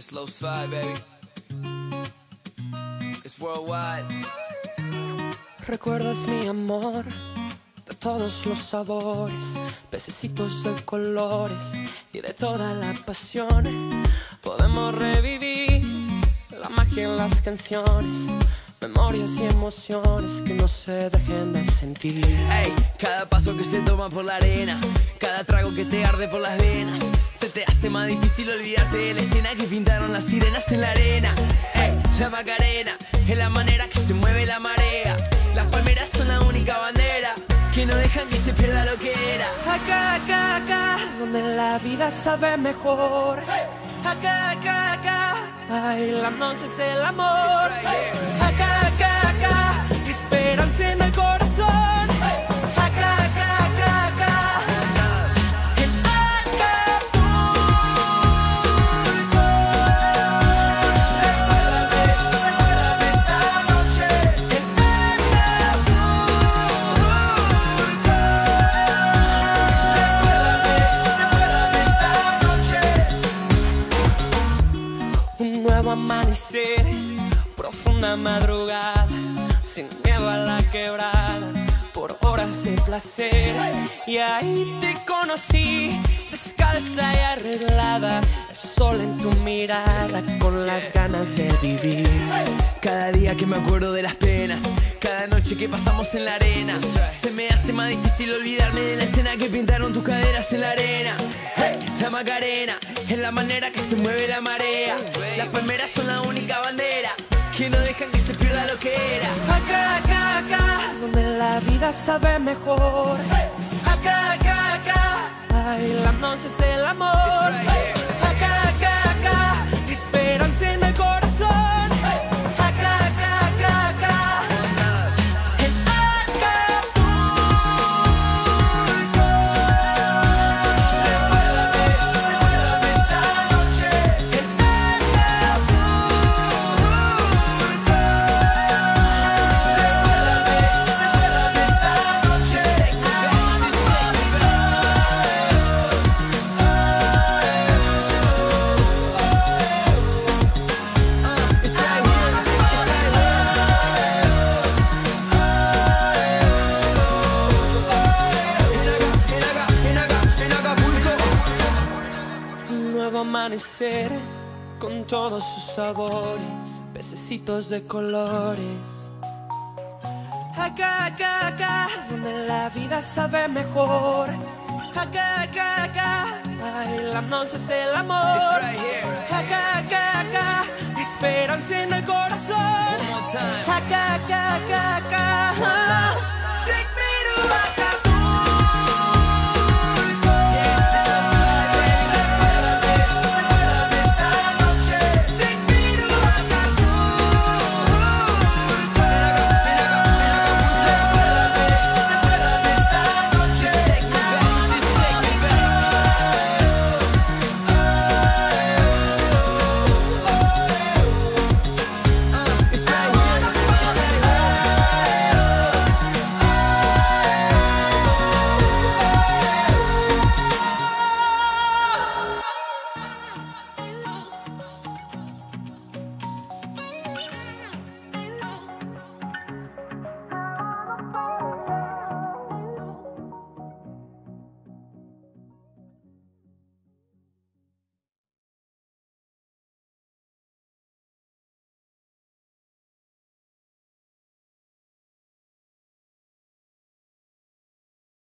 It's low slide, baby. It's worldwide. Recuerdas mi amor de todos los sabores, pececitos de colores y de toda la pasión. Podemos revivir la magia en las canciones, memorias y emociones que no se dejen de sentir. Ey, cada paso que se toma por la arena, cada trago que te arde por las venas, se te hace más difícil olvidarte de la escena que pintaron las sirenas en la arena. Ey, la Macarena es la manera que se mueve la marea. Las palmeras son la única bandera que no dejan que se pierda lo que era. Acá, acá, acá, donde la vida sabe mejor. Acá, acá, acá, bailándose es el amor. Acá, acá, acá, esperanza en el corazón. Acá, acá, acá, acá, en Acapulco. Recuérdame esa noche en Acapulco. Recuérdame esa noche. Un nuevo amanecer, profunda madrugada, sin miedo a la quebrada, por horas de placer. Y ahí te conocí, descalza y arreglada, el sol en tu mirada, con las ganas de vivir. Cada día que me acuerdo de las penas, cada noche que pasamos en la arena, se me hace más difícil olvidarme de la escena que pintaron tus caderas en la arena. Hey, la Macarena es la manera que se mueve la marea. Las palmeras son la única bandera que no dejan que se pierda lo que era. Acá, acá, acá, donde la vida sabe mejor. Acá, acá, acá, bailándose es el amor. Acá, acá, acá, esperanza en el corazón. Acá, acá, acá, acá, en Acapulco. Recuérdame esa noche en Acapulco. Recuérdame esa noche en Un nuevo amanecer con todos sus sabores, pececitos de colores. Acá, acá, acá, donde la vida sabe mejor. Acá, acá, acá, bailándose es el amor. Acá, acá, acá, esperanza en el corazón. Acá, acá, acá, acá.